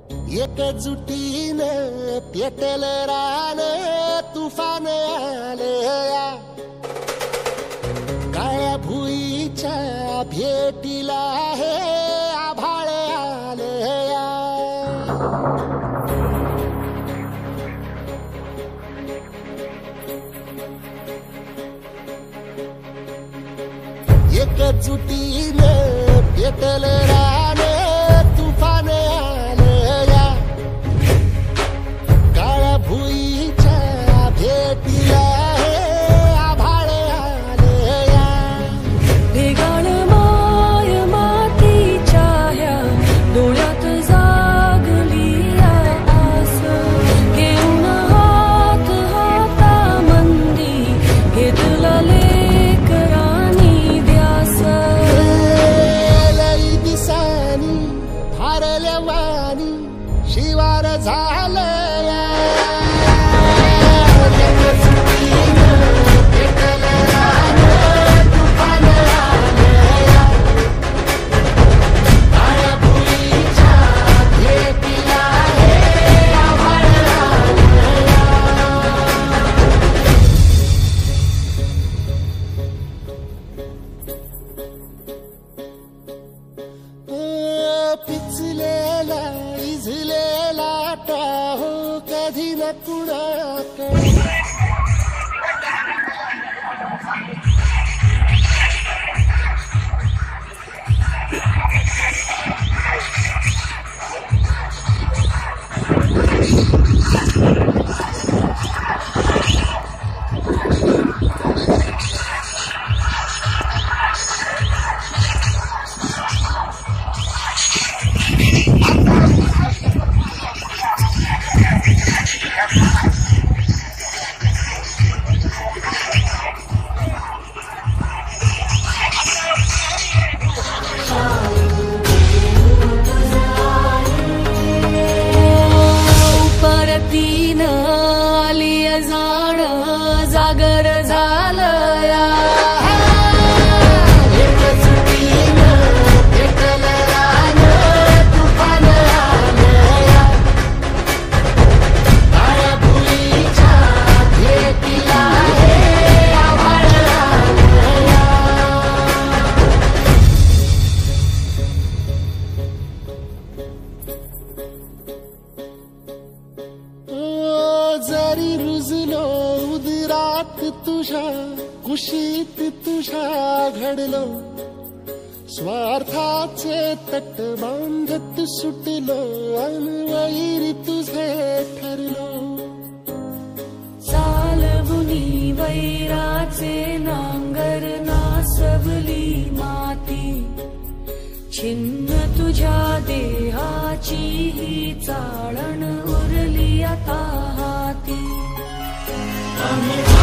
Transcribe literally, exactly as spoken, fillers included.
एकजुटीने पेटल रान तुफान आलया काळ्या भुईच्या भेटीला हे आभाळ आलया एकजुटीने पेटल रान तुफान आलया काळ्या भुईच्या भेटीला हे आभाळ आलया भेगाण माय मातीच्या ह्या डोळ्यात जागली आस घेऊन हात हातामंदी घेतला लेकरांनी ध्यास लई दिसानी भारल्या वाणी शिवार झालया पिचलेला इझलेला टाहो कधी न कुणाकडे परतीन आली जाण जागर झालया जरी रुजलो उदरात तुझ्या कुशीत तुझ्या घडलो स्वार्थाचे तट बांधत सुटलो अनवैरी तुझे ठरलो चालवुनी वैराचे नांगर नासवली माती छिन्न तुझ्या देहाची ही चाळण उरली आता हाती